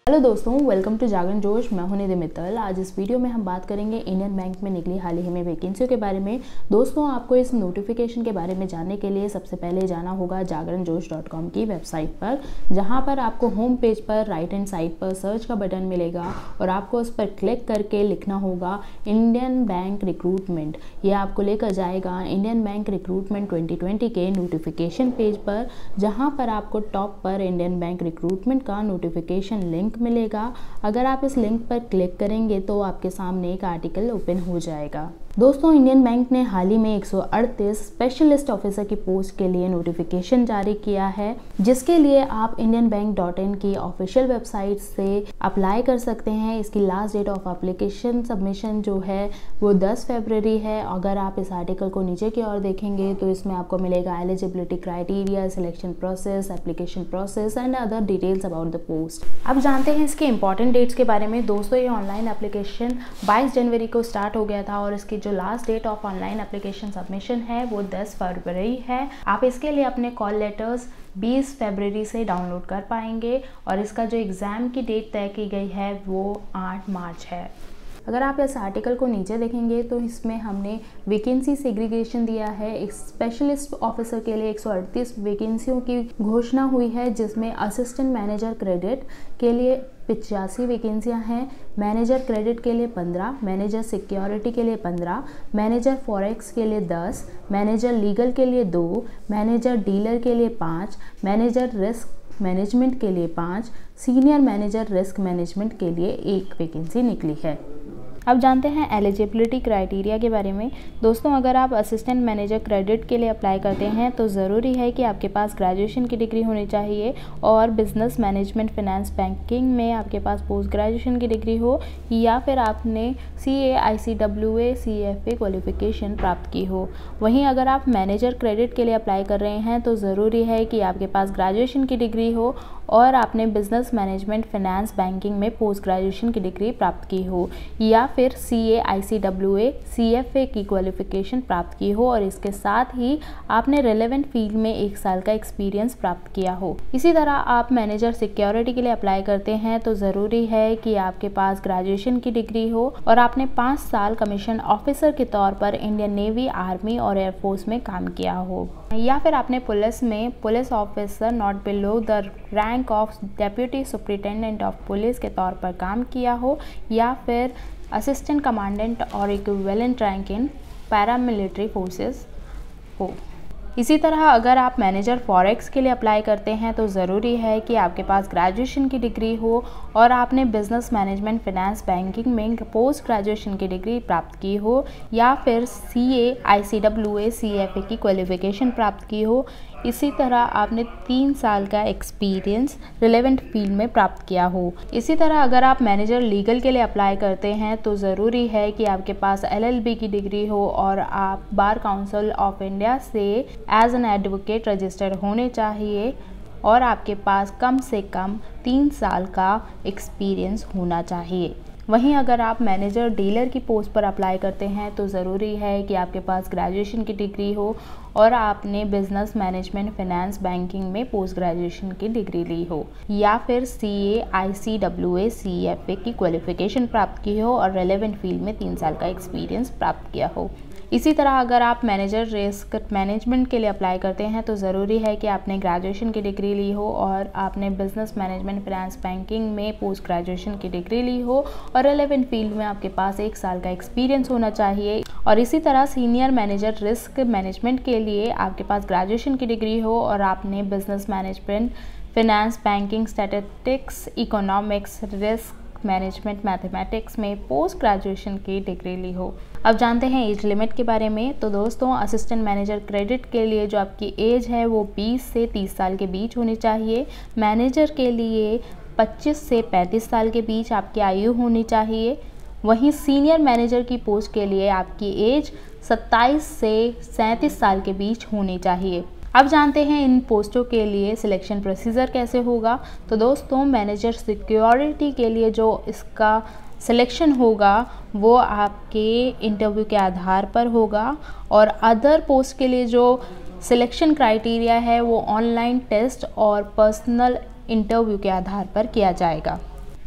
Hello दोस्तों, welcome to जागरण जोश। मैं हूं निधि मित्तल। आज इस वीडियो में हम बात करेंगे इंडियन बैंक में निकली हाल ही में वैकेंसियों के बारे में। दोस्तों, आपको इस नोटिफिकेशन के बारे में जानने के लिए सबसे पहले जाना होगा JagranJosh.com की वेबसाइट पर, जहां पर आपको होम पेज पर राइट हैंड साइड पर सर्च का बटन मिलेगा और आपको उस पर क्लिक करके लिखना होगा इंडियन बैंक रिक्रूटमेंट। यह आपको लेकर जाएगा इंडियन बैंक रिक्रूटमेंट 2020 के नोटिफिकेशन पेज पर, जहाँ पर आपको टॉप पर इंडियन बैंक रिक्रूटमेंट का नोटिफिकेशन लिंक मिलेगा। अगर आप इस लिंक पर क्लिक करेंगे तो आपके सामने एक आर्टिकल ओपन हो जाएगा। दोस्तों, इंडियन बैंक ने हाल ही में 138 स्पेशलिस्ट ऑफिसर की पोस्ट के लिए नोटिफिकेशन जारी किया है, जिसके लिए आप indianbank.in की ऑफिशियल वेबसाइट से अप्लाई कर सकते हैं। इसकी last date of application submission जो है वो 10 फरवरी है। अगर आप इस आर्टिकल को नीचे की ओर देखेंगे तो इसमें आपको मिलेगा eligibility criteria, selection process, application process and other details about the post. अब जानते हैं इसके इंपॉर्टेंट डेट्स के बारे में। दोस्तों, ये ऑनलाइन एप्लीकेशन 22 जनवरी को स्टार्ट हो गया था और इसकी जो last date of online application submission है वो 10 फरवरी है। आप इसके लिए अपने कॉल लेटर्स 20 फरवरी से डाउनलोड कर पाएंगे और इसका जो एग्ज़ाम की डेट तय की गई है वो 8 मार्च है। अगर आप इस आर्टिकल को नीचे देखेंगे तो इसमें हमने वैकेंसी सेग्रीगेशन दिया है। एक स्पेशलिस्ट ऑफिसर के लिए 138 वैकेंसियों की घोषणा हुई है, जिसमें असिस्टेंट मैनेजर क्रेडिट के लिए 85 वैकेंसियां हैं, मैनेजर क्रेडिट के लिए 15, मैनेजर सिक्योरिटी के लिए 15, मैनेजर फॉरेक्स के लिए 10, मैनेजर लीगल के लिए 2, मैनेजर डीलर के लिए 5, मैनेजर रिस्क मैनेजमेंट के लिए 5, सीनियर मैनेजर रिस्क मैनेजमेंट के लिए 1 वैकेंसी निकली है। अब जानते हैं एलिजिबिलिटी क्राइटेरिया के बारे में। दोस्तों, अगर आप असिस्टेंट मैनेजर क्रेडिट के लिए अप्लाई करते हैं तो ज़रूरी है कि आपके पास ग्रेजुएशन की डिग्री होनी चाहिए और बिजनेस मैनेजमेंट फाइनेंस बैंकिंग में आपके पास पोस्ट ग्रेजुएशन की डिग्री हो, या फिर आपने CA ICWA CFA क्वालिफिकेशन प्राप्त की हो। वहीं अगर आप मैनेजर क्रेडिट के लिए अप्लाई कर रहे हैं तो ज़रूरी है कि आपके पास ग्रेजुएशन की डिग्री हो और आपने बिजनेस मैनेजमेंट फाइनेंस बैंकिंग में पोस्ट ग्रेजुएशन की डिग्री प्राप्त की हो, या फिर CA ICWA CFA की क्वालिफिकेशन प्राप्त की हो और इसके साथ ही आपने रेलेवेंट फील्ड में 1 साल का एक्सपीरियंस प्राप्त किया हो। इसी तरह आप मैनेजर सिक्योरिटी के लिए अप्लाई करते हैं तो ज़रूरी है कि आपके पास ग्रेजुएशन की डिग्री हो और आपने 5 साल कमीशन ऑफिसर के तौर पर इंडियन नेवी, आर्मी और एयरफोर्स में काम किया हो, या फिर आपने पुलिस में police officer not below the rank of deputy superintendent of police के तौर पर काम किया हो, या फिर असिस्टेंट कमांडेंट और equivalent rank in paramilitary forces हो। इसी तरह अगर आप मैनेजर फॉरेक्स के लिए अप्लाई करते हैं तो ज़रूरी है कि आपके पास ग्रेजुएशन की डिग्री हो और आपने बिजनेस मैनेजमेंट फाइनेंस बैंकिंग में पोस्ट ग्रेजुएशन की डिग्री प्राप्त की हो, या फिर CA ICWA CFA की क्वालिफिकेशन प्राप्त की हो। इसी तरह आपने 3 साल का एक्सपीरियंस रिलेवेंट फील्ड में प्राप्त किया हो। इसी तरह अगर आप मैनेजर लीगल के लिए अप्लाई करते हैं तो ज़रूरी है कि आपके पास LLB की डिग्री हो और आप बार काउंसिल ऑफ इंडिया से एज एन एडवोकेट रजिस्टर्ड होने चाहिए और आपके पास कम से कम 3 साल का एक्सपीरियंस होना चाहिए। वहीं अगर आप मैनेजर डीलर की पोस्ट पर अप्लाई करते हैं तो ज़रूरी है कि आपके पास ग्रेजुएशन की डिग्री हो और आपने बिजनेस मैनेजमेंट फाइनेंस बैंकिंग में पोस्ट ग्रेजुएशन की डिग्री ली हो, या फिर CA ICWA CFA की क्वालिफिकेशन प्राप्त की हो और रेलेवेंट फील्ड में 3 साल का एक्सपीरियंस प्राप्त किया हो। इसी तरह अगर आप मैनेजर रिस्क मैनेजमेंट के लिए अप्लाई करते हैं तो ज़रूरी है कि आपने ग्रेजुएशन की डिग्री ली हो और आपने बिजनेस मैनेजमेंट फाइनेंस बैंकिंग में पोस्ट ग्रेजुएशन की डिग्री ली हो और रेलेवेंट फील्ड में आपके पास 1 साल का एक्सपीरियंस होना चाहिए। और इसी तरह सीनियर मैनेजर रिस्क मैनेजमेंट के लिए आपके पास ग्रेजुएशन की डिग्री हो और आपने business management finance banking statistics economics risk management mathematics में पोस्ट ग्रेजुएशन की डिग्री ली हो। अब जानते हैं एज लिमिट के बारे में। तो दोस्तों, असिस्टेंट मैनेजर क्रेडिट के लिए जो आपकी एज है वो 20 से 30 साल के बीच होनी चाहिए। मैनेजर के लिए 25 से 35 साल के बीच आपकी आयु होनी चाहिए। वहीं सीनियर मैनेजर की पोस्ट के लिए आपकी एज 27 से 37 साल के बीच होनी चाहिए। अब जानते हैं इन पोस्टों के लिए सिलेक्शन प्रोसीजर कैसे होगा। तो दोस्तों, मैनेजर सिक्योरिटी के लिए जो इसका सिलेक्शन होगा वो आपके इंटरव्यू के आधार पर होगा और अदर पोस्ट के लिए जो सिलेक्शन क्राइटेरिया है वो ऑनलाइन टेस्ट और पर्सनल इंटरव्यू के आधार पर किया जाएगा।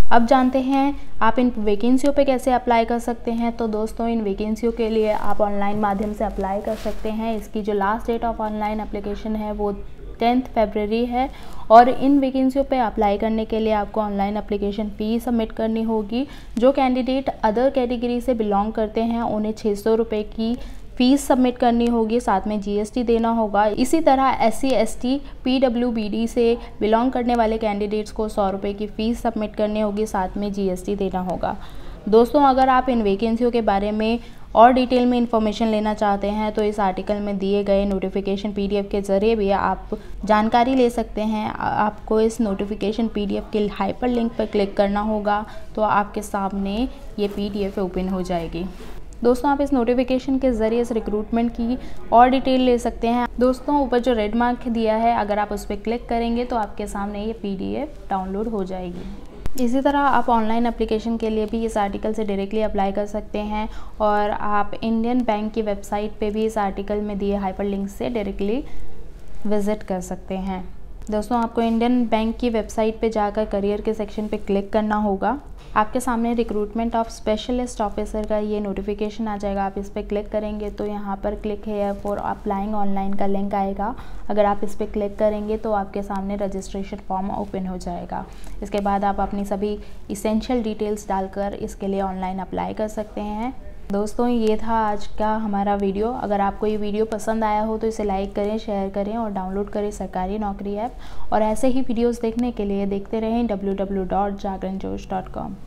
अब जानते हैं आप इन वैकेंसियों पे कैसे अप्लाई कर सकते हैं। तो दोस्तों, इन वैकेंसियों के लिए आप ऑनलाइन माध्यम से अप्लाई कर सकते हैं। इसकी जो last date of online application है वो 10 फरवरी है। और इन वैकेंसियों पे अप्लाई करने के लिए आपको ऑनलाइन एप्लीकेशन फ़ी सबमिट करनी होगी। जो कैंडिडेट अदर कैटेगरी से बिलोंग करते हैं उन्हें 600 रुपये की फ़ीस सबमिट करनी होगी, साथ में जीएसटी देना होगा। इसी तरह SC ST PWBD से बिलोंग करने वाले कैंडिडेट्स को 100 रुपये की फ़ीस सबमिट करनी होगी, साथ में जीएसटी देना होगा। दोस्तों, अगर आप इन वैकेंसियों के बारे में और डिटेल में इंफॉर्मेशन लेना चाहते हैं तो इस आर्टिकल में दिए गए नोटिफिकेशन PDF के ज़रिए भी आप जानकारी ले सकते हैं। आपको इस नोटिफिकेशन PDF के हाइपर लिंक पर क्लिक करना होगा तो आपके सामने ये PDF ओपन हो जाएगी। दोस्तों, आप इस नोटिफिकेशन के ज़रिए इस रिक्रूटमेंट की और डिटेल ले सकते हैं। दोस्तों, ऊपर जो रेड मार्क दिया है, अगर आप उस पर क्लिक करेंगे तो आपके सामने ये PDF डाउनलोड हो जाएगी। इसी तरह आप ऑनलाइन एप्लीकेशन के लिए भी इस आर्टिकल से डायरेक्टली अप्लाई कर सकते हैं और आप इंडियन बैंक की वेबसाइट पे भी इस आर्टिकल में दिए हाइपर लिंक से डायरेक्टली विज़िट कर सकते हैं। दोस्तों, आपको इंडियन बैंक की वेबसाइट पे जाकर करियर के सेक्शन पे क्लिक करना होगा। आपके सामने रिक्रूटमेंट ऑफ स्पेशलिस्ट ऑफिसर का ये नोटिफिकेशन आ जाएगा। आप इस पर क्लिक करेंगे तो यहाँ पर click here for applying online का लिंक आएगा। अगर आप इस पर क्लिक करेंगे तो आपके सामने रजिस्ट्रेशन फॉर्म ओपन हो जाएगा। इसके बाद आप अपनी सभी इसेंशियल डिटेल्स डालकर इसके लिए ऑनलाइन अप्लाई कर सकते हैं। दोस्तों, ये था आज का हमारा वीडियो। अगर आपको ये वीडियो पसंद आया हो तो इसे लाइक करें, शेयर करें और डाउनलोड करें सरकारी नौकरी ऐप। और ऐसे ही वीडियोस देखने के लिए देखते रहें www.jagranjosh.com।